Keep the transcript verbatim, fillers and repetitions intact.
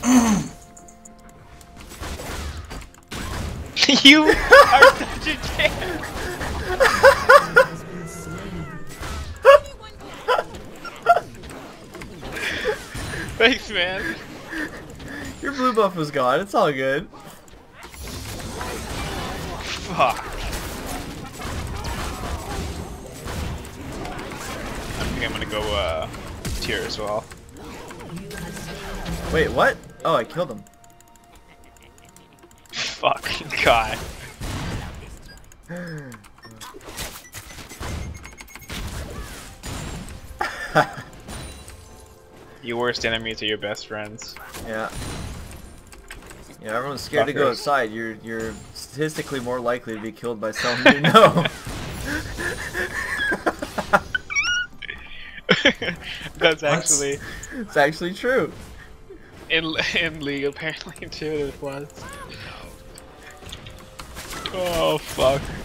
You are such a dick. Thanks, man. Your blue buff was gone. It's all good. Fuck. I think I'm gonna go uh, tier as well. Wait, what? Oh, I killed him. Fucking god. Your worst enemies are your best friends. Yeah. Yeah, everyone's scared to go Fuckers. outside. You're you're statistically more likely to be killed by someone you know. That's actually It's actually true. in in League apparently too. It was. Oh fuck.